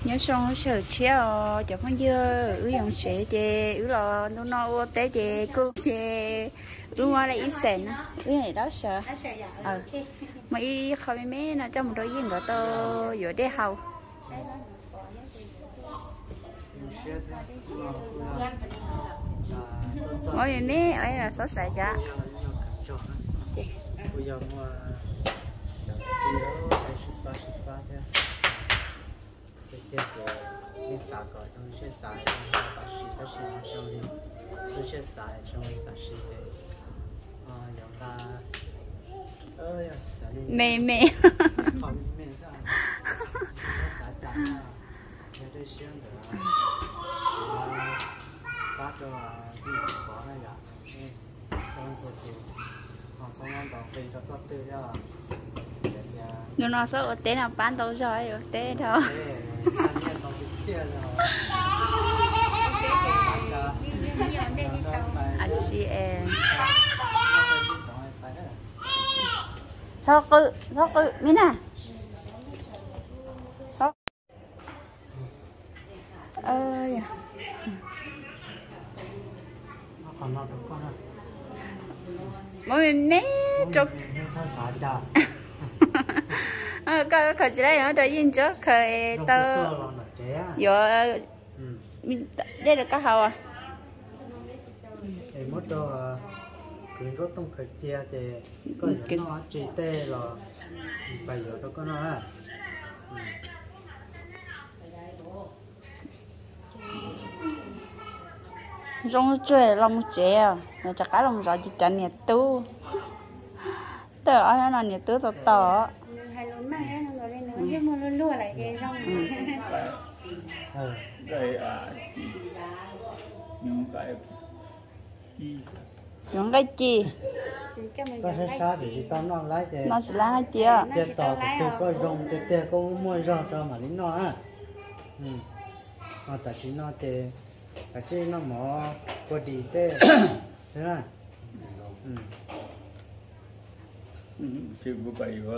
nhớ xong sợ chéo cho con dưa ứ dòng sẽ chè ứ lo nó té chè cô chè ứ hoa lại ít sền ứ này đó sợ mà y khỏi mấy nó trong một đôi riêng của tôi vừa đế hầu mỗi mấy ấy là sốt sài chả nên xả cỏ trong sẽ xả bác sĩ ta sẽ trong đi tôi sẽ xả trong bác sĩ để giống ta mẹ mẹ không mẹ ra xả chả nhà tôi xuyên được bác cho đi bỏ này cả xong rồi thì họ xong ăn bảo vệ cho sắp từ ra nhưng nó sợ té nào bán đâu rồi té đâu anh chị em sao cứ Mina ơi mỗi mấy chục cái chỉ là nó đã yên trước khởi tơ giờ đây là cá hầu à thì mất cho cứ rốt tông khởi chia thì có nó chỉ tê rồi bây giờ đâu có nó à rong chơi lòng chè rồi chắc cá lòng giò chỉ cần nhiệt tu tớ ở nó nhiệt tu to hay luôn mà nó rồi đây nữa chứ mua lúa lại cái rong đây những cái chi những cái chi có sẽ sao thì tao nó lấy thì nó chỉ lá chia chết tao thì có rong thì tê có mua rau cho mà lính nó à tại chỉ nó thì tại chỉ nó mỏ có đi tê thế à thì bữa bảy quá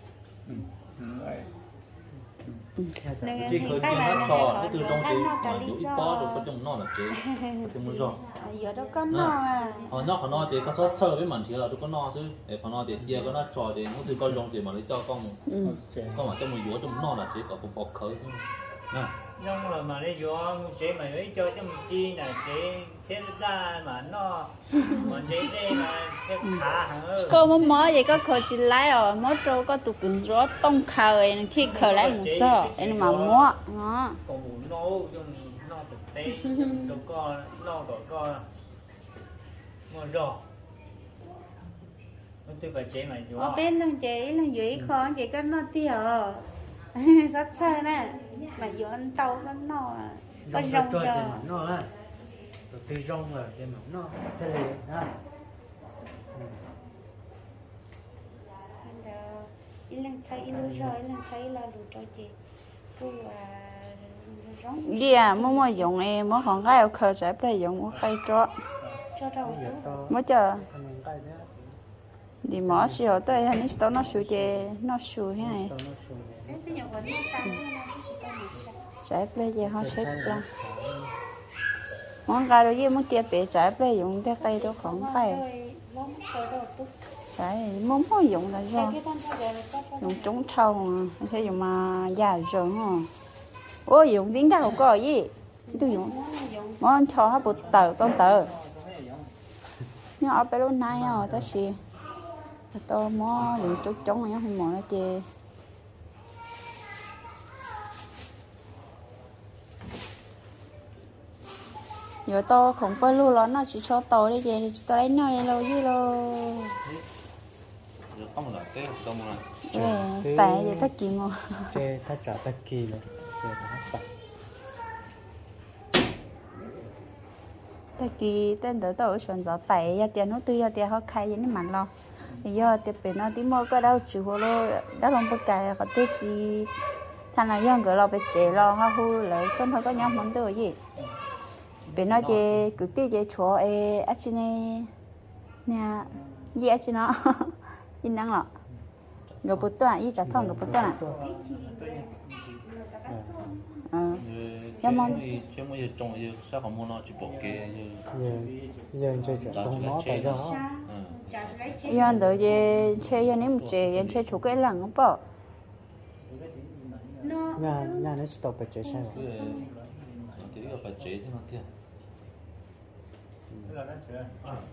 chỉ khởi chuyện hát trò cái từ trong cái chỗ ít bó rồi có trong nó là chế trong một giò giờ đâu có no à họ nó thì có sót sơ với mình chỉ là đâu có no chứ để họ no thì chia có nó trò thì nó từ con rong thì mà lấy cho con mà trong một dũa trong nó là chỉ có một bọc khởi thôi nè nhưng là mà lấy dũa chế mà lấy cho một chi là chế ra mà nó mà chế đây mà chế khá hơn có mỏ vậy có khởi chỉ lấy rồi mỏ trâu có tụ cứng rót tông khởi thì khởi lấy một giờ em mà mỏ nó còn muốn nấu trong nó thực tế đâu có nó có mua rau nó tôi phải chế mà dũa ở bên nó chế là dưới khó chỉ có nó tiêu rất xa nè mà dưới ăn tàu nó có rong rồi nó á từ rong rồi để mà nó thế này ha ít lần xây là đủ cho chị cứ rong gì à mua dùng em mua còn cái khởi sẽ phải dùng mua cây cho đâu mới chờ đi mỏ xíu tới anh ấy nó sủi chè nó sủi thế này trái ple gì họ xếp ra món gai đối với món tia bể trái ple dùng cái cây đó không phải trái món có dùng là do dùng trúng thau mà sẽ dùng mà già rồi không ôi dùng tiếng đâu có gì tôi dùng món cho họ bột tờ con tờ nhưng ở bên lúc này à ta xì tôi mó dùng chút trống này không mỏ nó chê giờ tôi không có lưu lắm nó chỉ cho tôi đi về tôi lấy nơi lâu chứ lo không là cái không là tại vì tất kỳ mà cái tất cả tất kỳ rồi tất kỳ tên đỡ tôi chọn gió tại giờ tiền nó tư giờ tiền họ khai vậy nên mặn lo giờ tiền bên nó tí mua cái đâu chịu hồ lô đã không có cái họ tiêu chi thằng nào dân cái lo bị chế lo ha hu lại con hơi có nhau món đồ gì bên nó chơi cứ tiêu chơi chùa ấy chứ này nha gì chứ nó in năng lọ người bút toán y trả thong người bút toán món chứ mới trồng chứ sao không mua nó chỉ bỏ kia giờ chơi chuyện tông nó tại sao giờ đợi về chơi giờ nếm chơi chơi chủ cái lằng không bỏ nhà nó chỉ tao phải chơi sao cái cái phải chế thế nào thế là nó chưa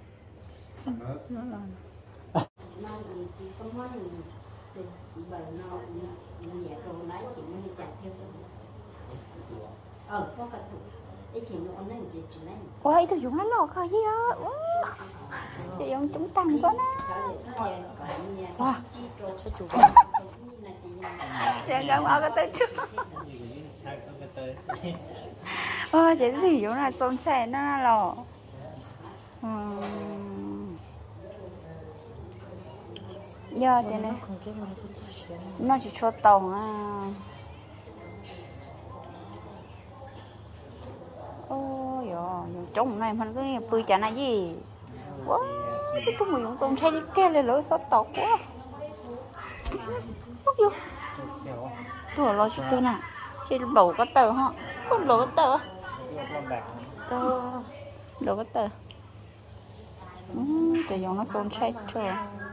ôi tôi dùng nó lò coi gì á thì dùng chúng tăng quá nè wow giờ ra qua cái tới trước ôi chị thì dùng là trông trẻ nó lò giờ thì này nó chỉ cho tàu à ôi giờ trông này mình cái bươi chả là gì quá cái tôi muốn trông trẻ đi kêu lên lỡ sót tàu quá ôi vô tôi lo cho tôi nè chỉ bầu có tờ hả con lỗ có tờ tờ lỗ có tờ để dùng nó trông trẻ chưa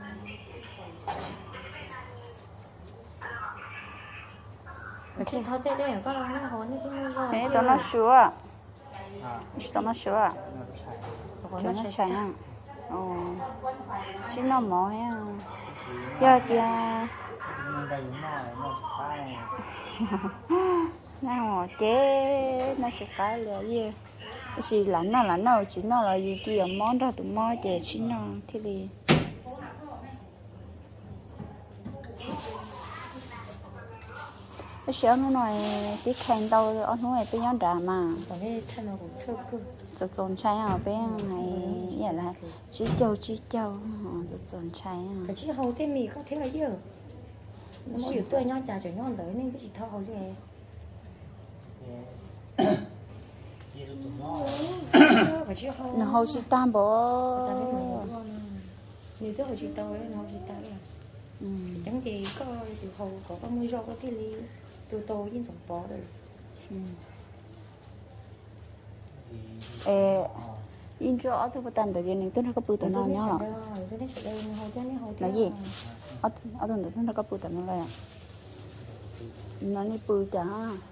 khi thao tết đấy có nó hôn cái nó rồi thế đó nó sửa đó nó sửa cho nó chảy à xin nó mỏ ha giờ kìa nào chế nó sẽ phải là gì chỉ lạnh nó chỉ nó là gì kia món ra tụi mò chế chỉ nó thế đi cái sữa nó nói tí khen đâu ở núi bên nhon trà mà còn cái thân nó cũng thưa cơ จะจนใช้เอาไปยังไงอย่างไรจีเจ้าจะจนใช้อ่ะ cái chiếc hầu thế mì có thế là gì nó mới tôi nhon trà rồi nhon tới nên cái gì thao hầu gì cái chiếc hầu nó hầu chỉ tam bộ nhiều thứ hầu chỉ tao ấy nó hầu chỉ tao ấy chẳng gì có từ hầu có mùi rau có tí li từ tô với giống bò rồi in cho ở tôi tận tới này tôi nó có bự tận nó nhá là gì ở tận tôi nó có bự tận nó là nó đi bự chả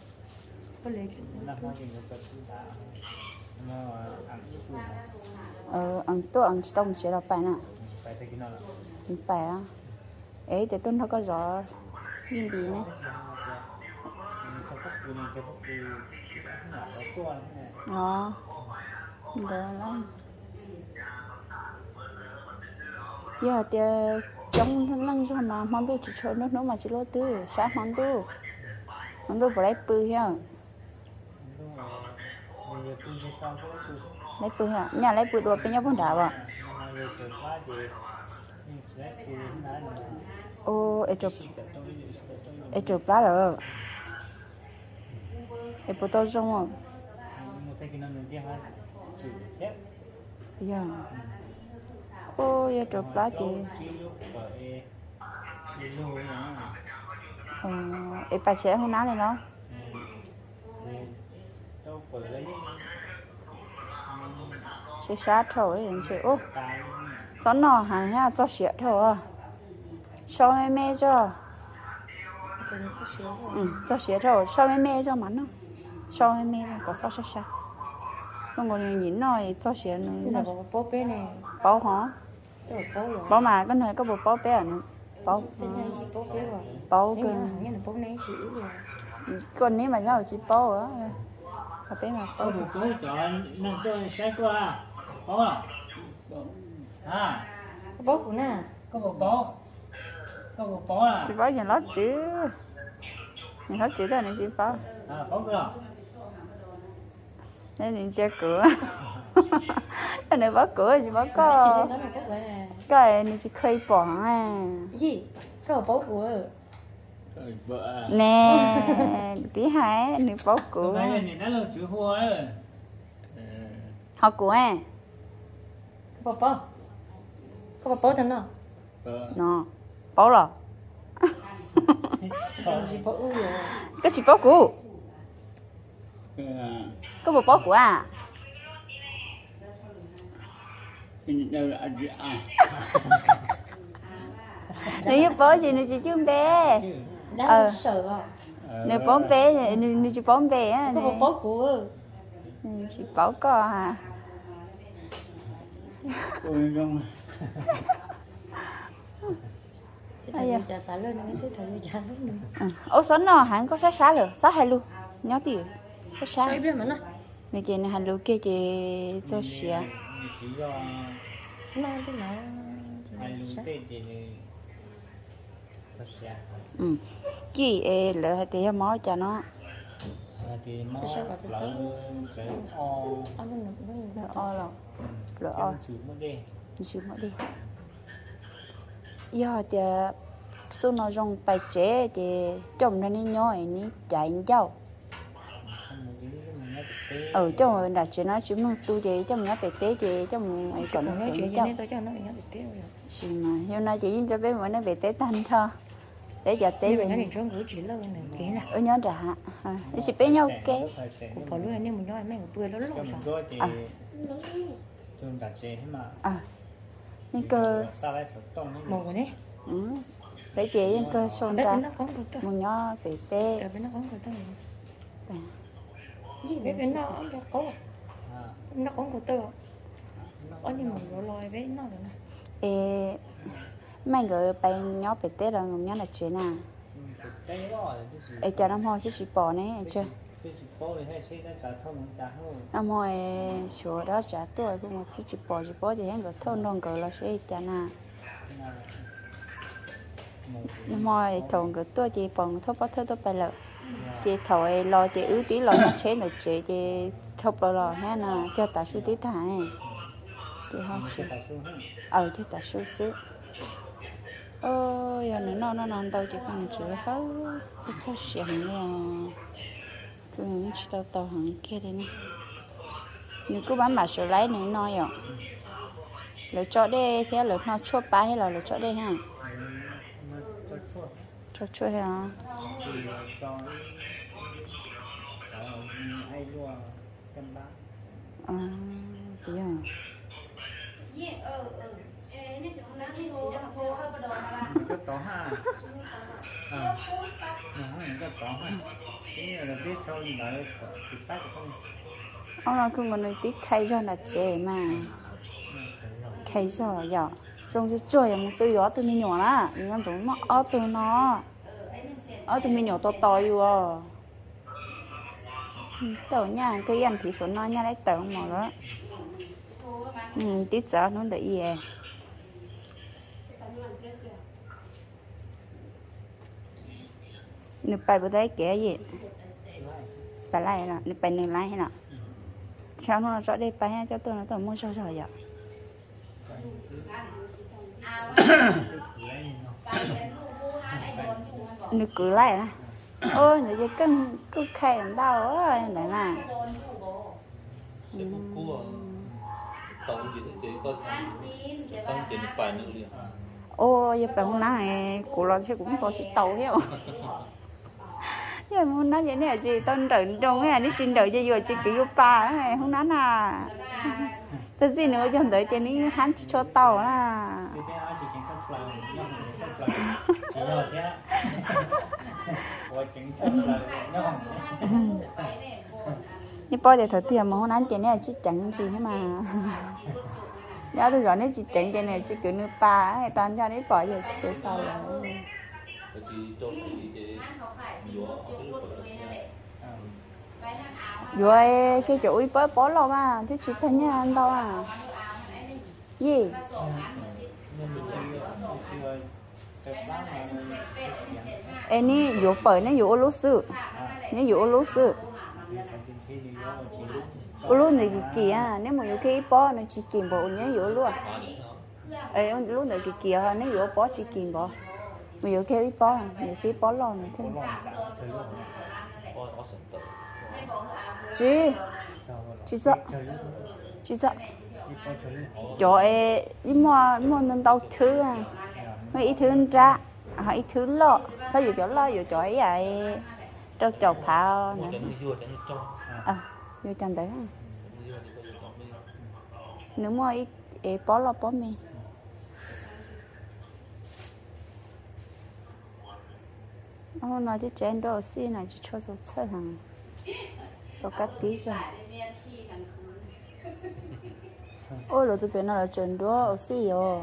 ăn tôi ăn trong sẽ là bài nè bài á ấy thì tôi nó có rõ nhìn gì nè đó được lắm giờ thì trong thân năng cho mà món tôi chỉ cho nó mà chỉ lo tư sáng món tôi phải bự ha lấy bự ha nhà lấy bự đồ bên nhau vẫn đào à ô ấy chụp lá rồi ấy bữa tôi xong rồi giờ ô giờ chụp lá chị ấy bà sẽ không nói này nó sẽ sát thôi chị ô sao nó hàng nha cho sữa thôi sao mẹ cho cho sữa thôi sao mẹ cho mắn không sao mẹ có sao sao không còn nhìn nói cho sữa nữa bố bé này bố hả bố mà cái này có bộ bố bé à nữa bố bố cái con này mà nhau chỉ bố á có bé mà có một cô chọn nâng tôi sẽ qua bố à bố của nè có một bố à chỉ bố nhìn lót chứ nhìn lót chứ thôi này chỉ bố à bố cơ nên nhìn che cửa cái này bó cửa chỉ bó có cái này chỉ khơi bỏ à gì có bố của nè tí hai này bó cửa này này nó là chữ hoa đấy họ của à có bố thằng nào nó bó rồi chỉ bố rồi cái chỉ bó của có bộ bó của à đâu là anh nếu bó gì nó chỉ chứ bé Đã sợ à? nếu bó bé nếu chỉ bó bé á Có một bó của chỉ bó co à ôi không Cái thời gian xả lên cái thời gian lúc nữa ô sắn nó hắn có sát rồi sát hay luôn nhớ thì có sát Sai biết mà nó này kia này hắn luôn kia thì cho xía chỉ do Nó thế nào anh luôn tên thì thật xa chị lỡ thì mó cho nó thì nó lỡ sẽ o lỡ o rồi lỡ o chịu mất đi chịu mất đi giờ thì số nó rong bài chế thì chồng nó đi nhoi ní chạy nhau chồng mình đặt chuyện nó chỉ muốn tu gì chồng nhớ về tế gì chồng ấy còn nói chuyện chồng này tôi cho nó nhớ về tế rồi chỉ mà hôm nay chỉ cho bé mỗi nó về tế thanh thôi để giờ tế nhưng mà vậy nó trốn gửi chuyện lâu này kỹ nè nhớ trả chỉ bé nhau kế của phò luôn anh em mình nói mấy người bươi nó lỗ cho mình rồi rồi thì chúng đặt chế mà nhưng cơ sao lại sợ tông màu của đấy để chị nhưng cơ son bé ra nó có cái một nhỏ về tế bé nó có cái gì bé nó có nó có cái tơ có nhưng mà nó lòi bé nó rồi nè mấy người bay nhỏ về tế rồi nhỏ là chuyện à cho năm hoa chỉ bỏ này chưa năm hoa số đó trả tuổi cũng một chỉ bỏ thì hắn có thôn non cỡ là sẽ trả na năm hoa thôn cái tuổi thì bằng thốt bắt thốt bài lợi thì thổi lo thì ứ tí lo chế được chế thì thốt lo ha nè cho ta số tí thải thì họ chế chứ ta số xứ giờ nó tao chỉ cần chữa hết rất sao xiềng nè cứ chỉ tao hàng kia đây nè nếu cứ bán mà sửa lấy này nói rồi lựa chọn đây thế lựa nó chua ba hay là lựa chọn đây ha chua hả bây giờ cái tỏ ha cái tỏ ha cái là biết sau lại thì tắt không ông nói không có nơi tí khai ra là chế mà khai ra giờ trong cái chơi một tôi gió tôi mình nhỏ lá nhưng chúng nó ở tôi nó ở tôi mình nhỏ to to vô tàu nha cái ăn thì số nó nha lấy tàu mà đó tí giờ nó để gì nửa bài bữa đấy kẻ gì bài lại là nửa bài nửa lại hay nào sao nó rõ đây bài cho tôi nó mua sao rồi vậy nửa cứ lại à ôi nửa chỉ cần cứ khai làm đau rồi đấy mà tàu chỉ có tăng tiền bài nữa liền ô giờ bạn hôm nay của lo thì cũng có chỉ tàu hết giờ muốn nói vậy nè chị tôn đợi trong cái này chị đợi cho vừa chị kiểu ba này không nói là cái gì nữa cho đợi cho ní hắn cho tàu là nhưng bao giờ thời tiết mà hôm nay chị này chị chẳng gì hết mà giá tôi gọi nếu chị chẳng chị này chị kiểu nước ba người ta cho đến bỏ giờ chị kiểu tàu rồi rồi cái chỗ ý bó lâu mà thế chị thấy nha anh đâu à gì em ní dụ bởi nó dụ lúa sư nó dụ lúa sư lúa này kìa nếu mà dụ cái bó nó chỉ kìm bộ nhớ dụ luôn lúa này kìa nếu dụ bó chỉ kìm bộ mà dụ cái bó dụ cái bó lon này thế chị sợ chỗ ấy mua nên tao thứ mấy thứ ra hỏi thứ lo thôi dụ chỗ lo dụ chỗ ấy vậy cho chậu pháo mua nè cho nó vô cho nó cho vô chân đấy vô thì có vô cho mình nếu mà ít bó lo bó mì ông nói thì chén đồ xí này chỉ cho số chơi hàng có cắt tí rồi ôi rồi tụi bé nó là chén đồ xí rồi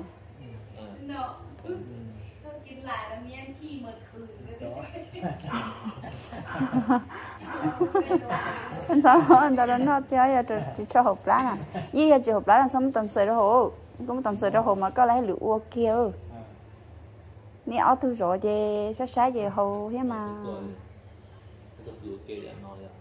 anh ta nó theo giờ chỉ cho hộp lá nè, như giờ chỉ hộp lá là xong tận sợi đó hồ, cũng tận sợi đó hồ mà có lấy lựu ô kia, nè ở thu rồi về sát sát về hồ thế mà, tập lựu kia là nói là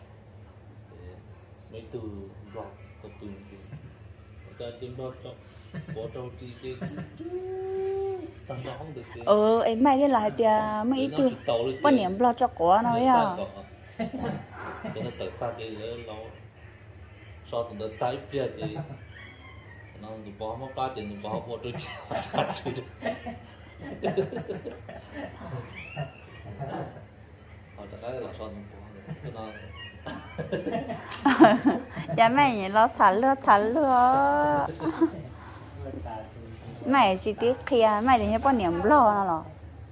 mấy từ rọt tập từ cho tiếng đó cho bỏ trâu chi tăng cho không được em mai cái lại thì mấy từ quan niệm lo cho quả nói à. Cho nó tự ta thì nó so từ từ tay kia thì nó từ bỏ mà ba thì từ bỏ bỏ trôi chặt chứ họ đã cái là so từ bỏ cha mẹ nhìn lo thả lừa mày chỉ tiếc kia mày thì nhớ quan niệm lo nó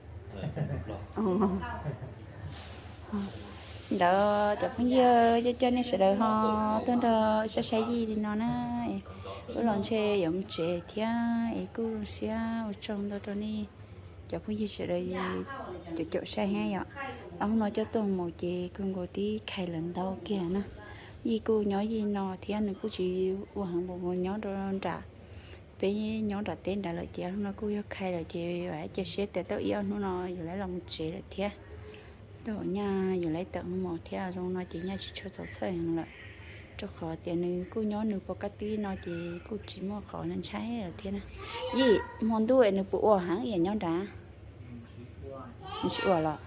đó chụp cái giờ cho nên sẽ đợi họ tên đó sẽ gì thì nó này cứ lần chơi giống trẻ thia cứ sẽ ở trong đó cho nên chụp cái gì sẽ đợi chụp xe hay vậy ông nói cho tôi một chị con cô tí khai lần đầu kia nè gì cô nói gì nó thì anh cô chỉ uống một nhóm đồ trả bé nhóm đặt tên đã lợi chị nó cô yêu khai là chị phải chia sẻ để tôi yêu nó rồi lấy lòng chị là thia tôi nhà rồi lấy tận một thia rồi nó chỉ nhà chỉ cho cháu chơi hàng lợi cho khó tiền nữa cô nhóm nữa có cái tí nó chỉ cô chỉ mua khó nên trái là thia nè gì món đuôi nữa bộ hàng gì nhóm đã chỉ là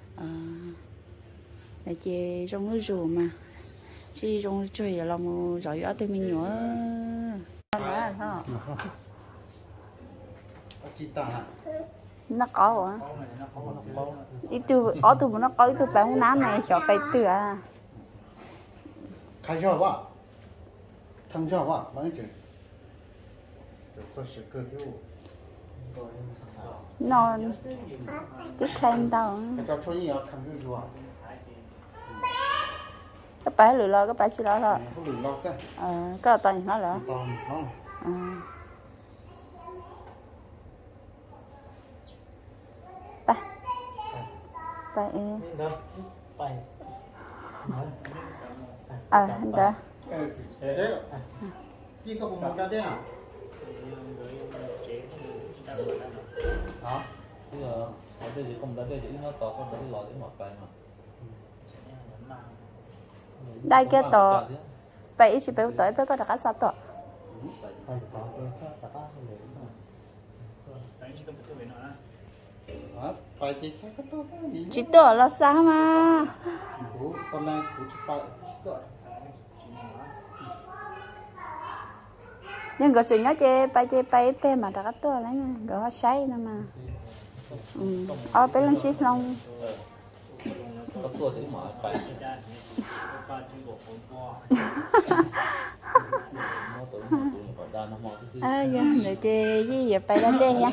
là chị trong cái rùa mà chị trong chơi là một giỏi ở từ mình nhỏ nó có hả đi từ ở từ nó có từ bán nám này cho bay từ à khai cho vợ thằng cho vợ bán chuyện cho sự cơ thiếu nó cái khen đâu cho cho nhiều thằng cái rùa các bạn lười lo các bạn chỉ lo thôi không lười lo sao cái là toàn nó rồi toàn nó ba ba anh đó thế đi có một cái đấy à hả bây giờ ở đây thì không đã đây thì nó to con đã lòi đến một bài mà đây cái tổ vậy chỉ béo tới béo có đặc sao tổ chỉ tổ là sao mà nhưng cái chuyện nó chơi bay mà đặc tổ lấy nha gọi say nữa mà bé lên ship long có tua thì mở bài giờ để chơi gì vậy bay ra đây nha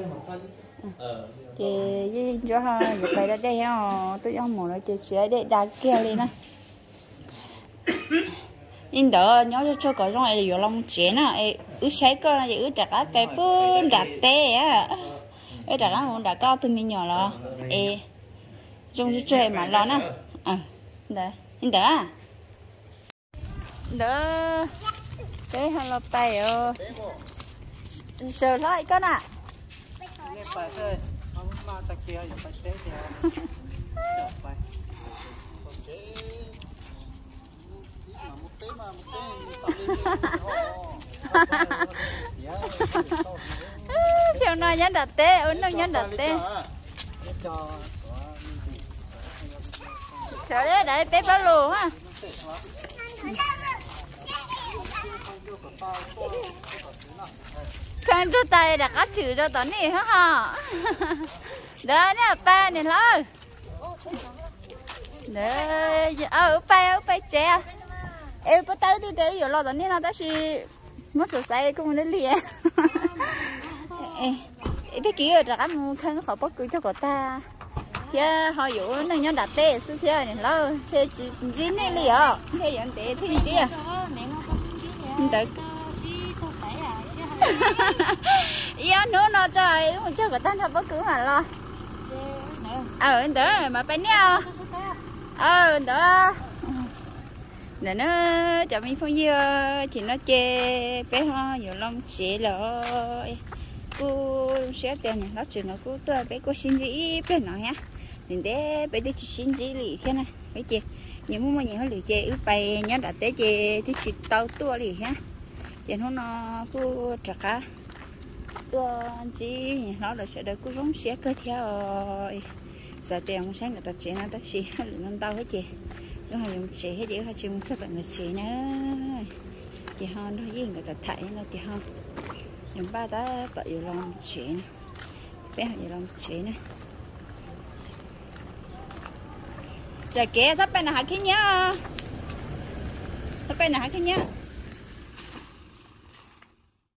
chơi gì cho họ vậy bay ra đây ha tôi không muốn nói chơi sẽ để đá kia lên nè in đó nhớ cho có trong này là long chén à ứ sấy con này ứ đặt cái bé bún đặt tê á ứ đặt nó đặt cao từ mình nhỏ là trong cái chơi mà lo nè đấy in đó đó cái hàng lọt tay rồi sờ lại con ạ chiều nay nhắn đặt tê ấn đâu nhắn đặt tê sợ đấy để bé bao luôn á con cho tay đặt áp chữ cho tao nè ha đó nè ba nè lo nè bay trẻ em bắt tới thì thế giờ lo tao nên nó ta chỉ mất sự say cũng đến liền thế kia rồi các mua khăn họ bắt cứ cho người ta thì họ dụ nó nhớ đặt tê xíu xíu này lo chơi chỉ này liền cái dạng tê thì chỉ được yêu nó trời cho người ta thật bất cứ mà lo đỡ mà phải neo đỡ để nó cho mình phong nhiêu thì nó chê bé ho nhiều lông chế rồi cô sẽ tiền này nó chỉ nó cô tôi bé cô xin gì bé nói ha nên để bé đi chỉ xin gì lì thế này bé chê những mua nhiều hơn lì chê ướp bay nhớ đặt té chê thì chỉ tao tua lì ha thì nó cô trả cá tua chỉ nó là sẽ được cô giống sẽ cơ theo giờ tiền sáng người ta chế nó ta chỉ nó tao hết chê cái họ dùng chế hết chứ họ chỉ muốn sắp tận người chế nữa thì họ nó với người ta thấy nó thì họ dùng ba ta tự dùng lòng chế này bé họ dùng lòng chế này rồi kia sắp bên nào hả kia nhá sắp bên nào hả kia nhá